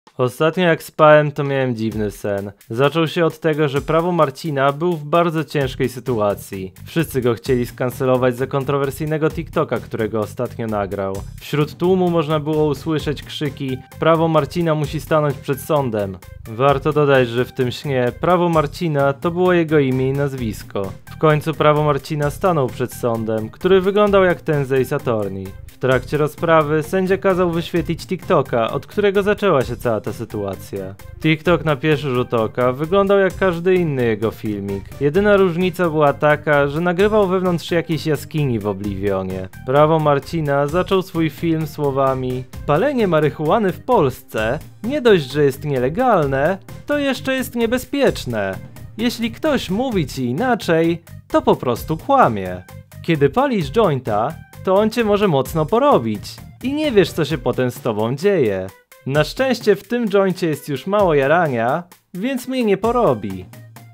Ostatnio jak spałem, to miałem dziwny sen. Zaczął się od tego, że prawo Marcina był w bardzo ciężkiej sytuacji. Wszyscy go chcieli skancelować za kontrowersyjnego TikToka, którego ostatnio nagrał. Wśród tłumu można było usłyszeć krzyki: prawo Marcina musi stanąć przed sądem. Warto dodać, że w tym śnie prawo Marcina to było jego imię i nazwisko. W końcu prawo Marcina stanął przed sądem, który wyglądał jak ten z Ace Attorney. W trakcie rozprawy sędzia kazał wyświetlić TikToka, od którego zaczęła się cała ta sytuacja. TikTok na pierwszy rzut oka wyglądał jak każdy inny jego filmik. Jedyna różnica była taka, że nagrywał wewnątrz jakiejś jaskini w Oblivionie. Prawo Marcina zaczął swój film słowami: palenie marihuany w Polsce nie dość, że jest nielegalne, to jeszcze jest niebezpieczne. Jeśli ktoś mówi ci inaczej, to po prostu kłamie. Kiedy palisz jointa, to on cię może mocno porobić i nie wiesz, co się potem z tobą dzieje. Na szczęście w tym joincie jest już mało jarania, więc mnie nie porobi.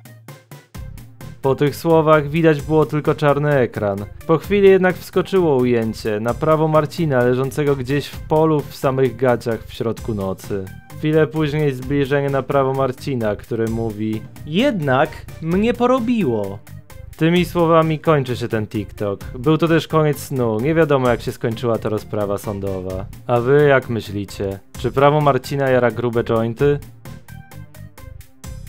Po tych słowach widać było tylko czarny ekran. Po chwili jednak wskoczyło ujęcie na prawo Marcina leżącego gdzieś w polu w samych gaciach w środku nocy. Chwilę później zbliżenie na prawo Marcina, który mówi: jednak mnie porobiło. Tymi słowami kończy się ten TikTok. Był to też koniec snu, nie wiadomo jak się skończyła ta rozprawa sądowa. A wy jak myślicie? Czy prawo Marcina jara grube jointy?